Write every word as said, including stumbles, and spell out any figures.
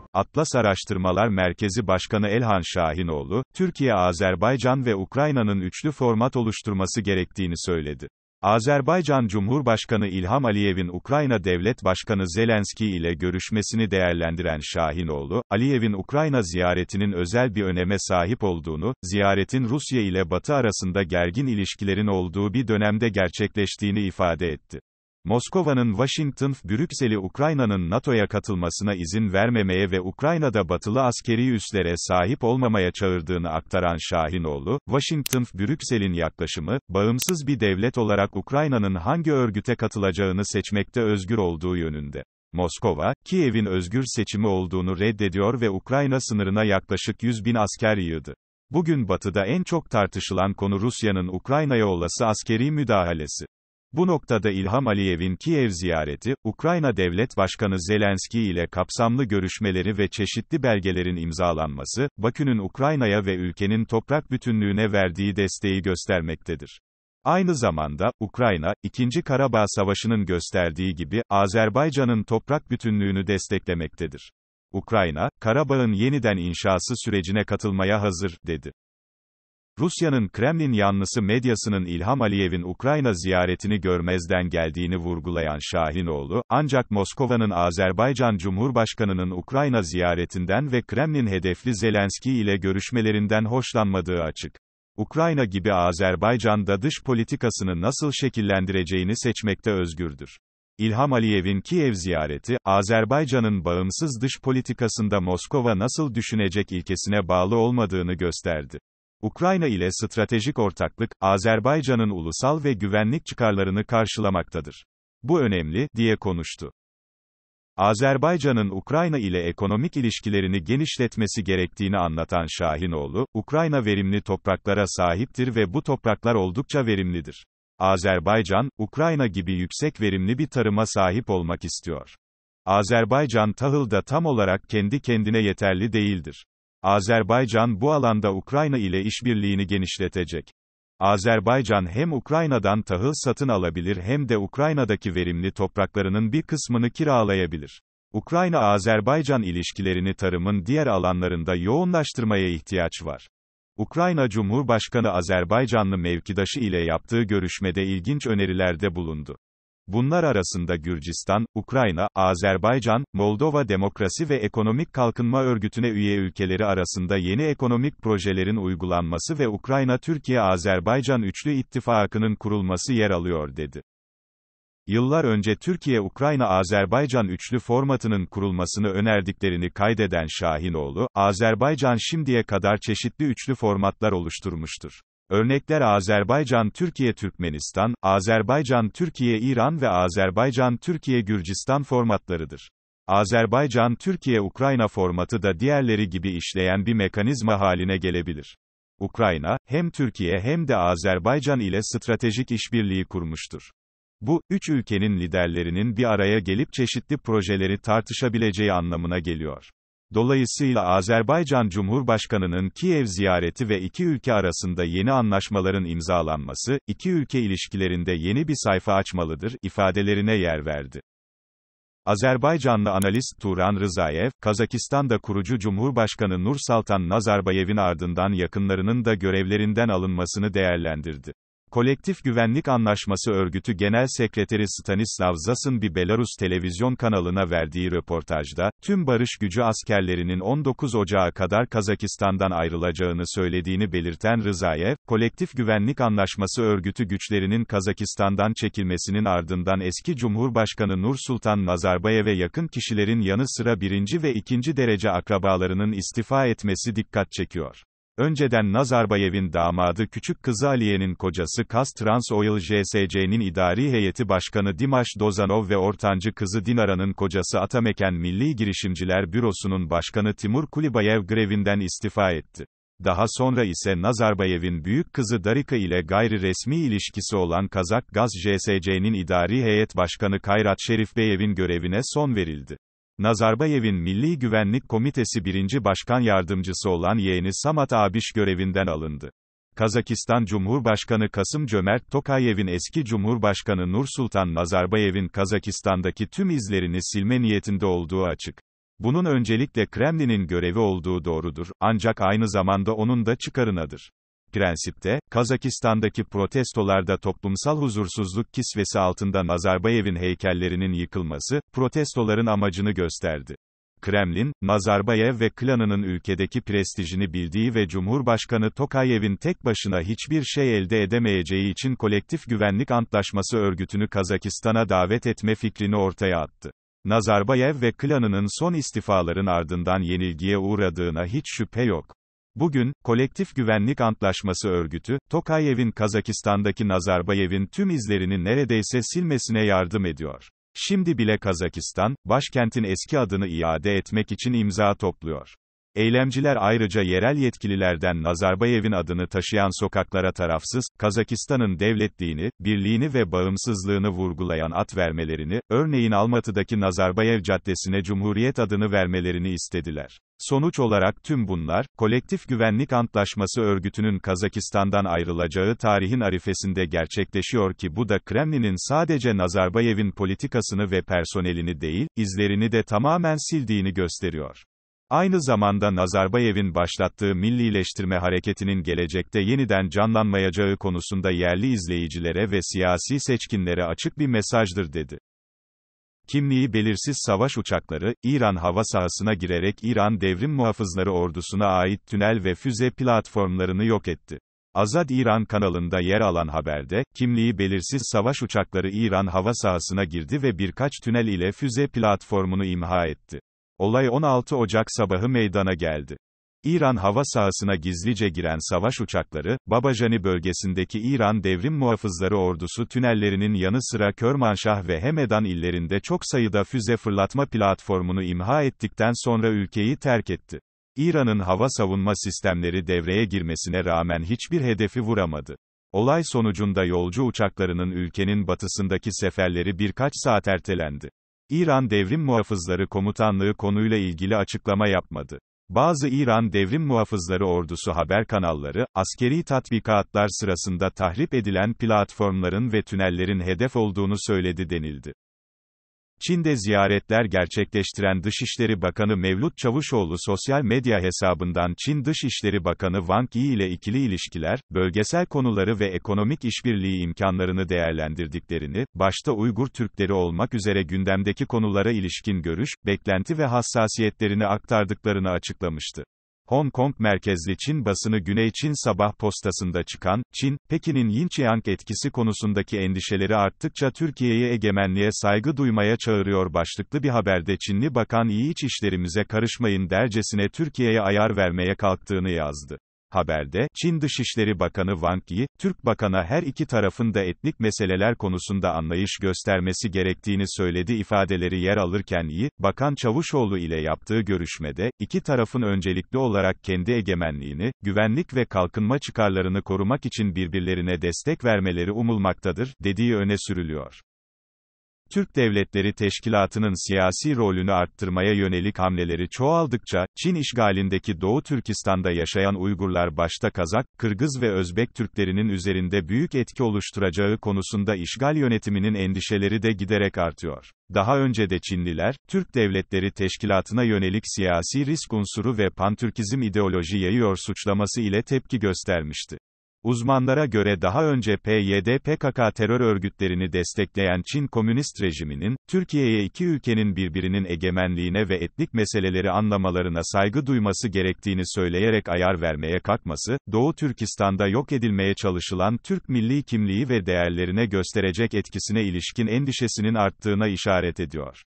Atlas Araştırmalar Merkezi Başkanı Elhan Şahinoğlu, Türkiye, Azerbaycan ve Ukrayna'nın üçlü format oluşturması gerektiğini söyledi. Azerbaycan Cumhurbaşkanı İlham Aliyev'in Ukrayna Devlet Başkanı Zelenski ile görüşmesini değerlendiren Şahinoğlu, Aliyev'in Ukrayna ziyaretinin özel bir öneme sahip olduğunu, ziyaretin Rusya ile Batı arasında gergin ilişkilerin olduğu bir dönemde gerçekleştiğini ifade etti. Moskova'nın Washington, Brüksel'i Ukrayna'nın NATO'ya katılmasına izin vermemeye ve Ukrayna'da batılı askeri üslere sahip olmamaya çağırdığını aktaran Şahinoğlu, Washington, Brüksel'in yaklaşımı, bağımsız bir devlet olarak Ukrayna'nın hangi örgüte katılacağını seçmekte özgür olduğu yönünde. Moskova, Kiev'in özgür seçimi olduğunu reddediyor ve Ukrayna sınırına yaklaşık yüz bin asker yığdı. Bugün Batı'da en çok tartışılan konu Rusya'nın Ukrayna'ya olası askeri müdahalesi. Bu noktada İlham Aliyev'in Kiev ziyareti, Ukrayna Devlet Başkanı Zelenski ile kapsamlı görüşmeleri ve çeşitli belgelerin imzalanması, Bakü'nün Ukrayna'ya ve ülkenin toprak bütünlüğüne verdiği desteği göstermektedir. Aynı zamanda, Ukrayna, İkinci Karabağ Savaşı'nın gösterdiği gibi, Azerbaycan'ın toprak bütünlüğünü desteklemektedir. Ukrayna, Karabağ'ın yeniden inşası sürecine katılmaya hazır, dedi. Rusya'nın Kremlin yanlısı medyasının İlham Aliyev'in Ukrayna ziyaretini görmezden geldiğini vurgulayan Şahinoğlu, ancak Moskova'nın Azerbaycan Cumhurbaşkanı'nın Ukrayna ziyaretinden ve Kremlin hedefli Zelenski ile görüşmelerinden hoşlanmadığı açık. Ukrayna gibi Azerbaycan da dış politikasını nasıl şekillendireceğini seçmekte özgürdür. İlham Aliyev'in Kiev ziyareti, Azerbaycan'ın bağımsız dış politikasında Moskova nasıl düşünecek ilkesine bağlı olmadığını gösterdi. Ukrayna ile stratejik ortaklık, Azerbaycan'ın ulusal ve güvenlik çıkarlarını karşılamaktadır. Bu önemli, diye konuştu. Azerbaycan'ın Ukrayna ile ekonomik ilişkilerini genişletmesi gerektiğini anlatan Şahinoğlu, Ukrayna verimli topraklara sahiptir ve bu topraklar oldukça verimlidir. Azerbaycan, Ukrayna gibi yüksek verimli bir tarıma sahip olmak istiyor. Azerbaycan tahılda tam olarak kendi kendine yeterli değildir. Azerbaycan bu alanda Ukrayna ile işbirliğini genişletecek. Azerbaycan hem Ukrayna'dan tahıl satın alabilir hem de Ukrayna'daki verimli topraklarının bir kısmını kiralayabilir. Ukrayna-Azerbaycan ilişkilerini tarımın diğer alanlarında yoğunlaştırmaya ihtiyaç var. Ukrayna Cumhurbaşkanı Azerbaycanlı mevkidaşı ile yaptığı görüşmede ilginç önerilerde bulundu. Bunlar arasında Gürcistan, Ukrayna, Azerbaycan, Moldova Demokrasi ve Ekonomik Kalkınma Örgütü'ne üye ülkeleri arasında yeni ekonomik projelerin uygulanması ve Ukrayna-Türkiye-Azerbaycan Üçlü İttifakı'nın kurulması yer alıyor, dedi. Yıllar önce Türkiye-Ukrayna-Azerbaycan üçlü formatının kurulmasını önerdiklerini kaydeden Şahinoğlu, Azerbaycan şimdiye kadar çeşitli üçlü formatlar oluşturmuştur. Örnekler Azerbaycan-Türkiye-Türkmenistan, Azerbaycan-Türkiye-İran ve Azerbaycan-Türkiye-Gürcistan formatlarıdır. Azerbaycan-Türkiye-Ukrayna formatı da diğerleri gibi işleyen bir mekanizma haline gelebilir. Ukrayna, hem Türkiye hem de Azerbaycan ile stratejik işbirliği kurmuştur. Bu, üç ülkenin liderlerinin bir araya gelip çeşitli projeleri tartışabileceği anlamına geliyor. Dolayısıyla Azerbaycan Cumhurbaşkanı'nın Kiev ziyareti ve iki ülke arasında yeni anlaşmaların imzalanması, iki ülke ilişkilerinde yeni bir sayfa açmalıdır, ifadelerine yer verdi. Azerbaycanlı analist Turan Rızayev, Kazakistan'da kurucu Cumhurbaşkanı Nursultan Nazarbayev'in ardından yakınlarının da görevlerinden alınmasını değerlendirdi. Kolektif Güvenlik Anlaşması Örgütü Genel Sekreteri Stanislav Zas'ın bir Belarus televizyon kanalına verdiği röportajda, tüm barış gücü askerlerinin on dokuz Ocağı kadar Kazakistan'dan ayrılacağını söylediğini belirten Rızayev, Kolektif Güvenlik Anlaşması Örgütü güçlerinin Kazakistan'dan çekilmesinin ardından eski Cumhurbaşkanı Nursultan Nazarbayev'e yakın kişilerin yanı sıra birinci ve ikinci derece akrabalarının istifa etmesi dikkat çekiyor. Önceden Nazarbayev'in damadı küçük kızı Aliye'nin kocası Kaz-Trans-Oil J S C'nin idari heyeti başkanı Dimash Dozanov ve ortancı kızı Dinara'nın kocası Atameken Milli Girişimciler Bürosu'nun başkanı Timur Kulibayev grevinden istifa etti. Daha sonra ise Nazarbayev'in büyük kızı Darika ile gayri resmi ilişkisi olan Kazak Gaz J S C'nin idari heyet başkanı Kayrat Şerifbeyev'in görevine son verildi. Nazarbayev'in Milli Güvenlik Komitesi birinci Başkan Yardımcısı olan yeğeni Samat Abiş görevinden alındı. Kazakistan Cumhurbaşkanı Kasım-Cömert Tokayev'in eski Cumhurbaşkanı Nursultan Nazarbayev'in Kazakistan'daki tüm izlerini silme niyetinde olduğu açık. Bunun öncelikle Kremlin'in görevi olduğu doğrudur, ancak aynı zamanda onun da çıkarınadır. Prensipte, Kazakistan'daki protestolarda toplumsal huzursuzluk kisvesi altında Nazarbayev'in heykellerinin yıkılması, protestoların amacını gösterdi. Kremlin, Nazarbayev ve klanının ülkedeki prestijini bildiği ve Cumhurbaşkanı Tokayev'in tek başına hiçbir şey elde edemeyeceği için Kolektif Güvenlik Antlaşması örgütünü Kazakistan'a davet etme fikrini ortaya attı. Nazarbayev ve klanının son istifaların ardından yenilgiye uğradığına hiç şüphe yok. Bugün, Kolektif Güvenlik Antlaşması örgütü, Tokayev'in Kazakistan'daki Nazarbayev'in tüm izlerini neredeyse silmesine yardım ediyor. Şimdi bile Kazakistan, başkentin eski adını iade etmek için imza topluyor. Eylemciler ayrıca yerel yetkililerden Nazarbayev'in adını taşıyan sokaklara tarafsız, Kazakistan'ın devletliğini, birliğini ve bağımsızlığını vurgulayan ad vermelerini, örneğin Almatı'daki Nazarbayev Caddesi'ne Cumhuriyet adını vermelerini istediler. Sonuç olarak tüm bunlar, Kolektif Güvenlik Antlaşması örgütünün Kazakistan'dan ayrılacağı tarihin arifesinde gerçekleşiyor ki bu da Kremlin'in sadece Nazarbayev'in politikasını ve personelini değil, izlerini de tamamen sildiğini gösteriyor. Aynı zamanda Nazarbayev'in başlattığı millileştirme hareketinin gelecekte yeniden canlanmayacağı konusunda yerli izleyicilere ve siyasi seçkinlere açık bir mesajdır dedi. Kimliği belirsiz savaş uçakları, İran hava sahasına girerek İran Devrim Muhafızları Ordusu'na ait tünel ve füze platformlarını yok etti. Azad İran kanalında yer alan haberde, kimliği belirsiz savaş uçakları İran hava sahasına girdi ve birkaç tünel ile füze platformunu imha etti. Olay on altı Ocak sabahı meydana geldi. İran hava sahasına gizlice giren savaş uçakları, Babajani bölgesindeki İran Devrim Muhafızları Ordusu tünellerinin yanı sıra Kermanşah ve Hemedan illerinde çok sayıda füze fırlatma platformunu imha ettikten sonra ülkeyi terk etti. İran'ın hava savunma sistemleri devreye girmesine rağmen hiçbir hedefi vuramadı. Olay sonucunda yolcu uçaklarının ülkenin batısındaki seferleri birkaç saat ertelendi. İran Devrim Muhafızları Komutanlığı konuyla ilgili açıklama yapmadı. Bazı İran Devrim Muhafızları Ordusu haber kanalları, askeri tatbikatlar sırasında tahrip edilen platformların ve tünellerin hedef olduğunu söyledi denildi. Çin'de ziyaretler gerçekleştiren Dışişleri Bakanı Mevlut Çavuşoğlu sosyal medya hesabından Çin Dışişleri Bakanı Wang Yi ile ikili ilişkiler, bölgesel konuları ve ekonomik işbirliği imkanlarını değerlendirdiklerini, başta Uygur Türkleri olmak üzere gündemdeki konulara ilişkin görüş, beklenti ve hassasiyetlerini aktardıklarını açıklamıştı. Hong Kong merkezli Çin basını Güney Çin Sabah postasında çıkan, Çin, Pekin'in Yinqiang etkisi konusundaki endişeleri arttıkça Türkiye'ye egemenliğe saygı duymaya çağırıyor başlıklı bir haberde Çinli Bakan Yi iç işlerimize karışmayın dercesine Türkiye'ye ayar vermeye kalktığını yazdı. Haberde, Çin Dışişleri Bakanı Wang Yi, Türk Bakan'a her iki tarafın da etnik meseleler konusunda anlayış göstermesi gerektiğini söyledi ifadeleri yer alırken Yi, Bakan Çavuşoğlu ile yaptığı görüşmede, iki tarafın öncelikli olarak kendi egemenliğini, güvenlik ve kalkınma çıkarlarını korumak için birbirlerine destek vermeleri umulmaktadır, dediği öne sürülüyor. Türk Devletleri Teşkilatı'nın siyasi rolünü arttırmaya yönelik hamleleri çoğaldıkça, Çin işgalindeki Doğu Türkistan'da yaşayan Uygurlar başta Kazak, Kırgız ve Özbek Türklerinin üzerinde büyük etki oluşturacağı konusunda işgal yönetiminin endişeleri de giderek artıyor. Daha önce de Çinliler, Türk Devletleri Teşkilatı'na yönelik siyasi risk unsuru ve pantürkizm ideoloji yayıyor suçlaması ile tepki göstermişti. Uzmanlara göre daha önce P Y D P K K terör örgütlerini destekleyen Çin Komünist rejiminin, Türkiye'ye iki ülkenin birbirinin egemenliğine ve etnik meseleleri anlamalarına saygı duyması gerektiğini söyleyerek ayar vermeye kalkması, Doğu Türkistan'da yok edilmeye çalışılan Türk milli kimliği ve değerlerine gösterecek etkisine ilişkin endişesinin arttığına işaret ediyor.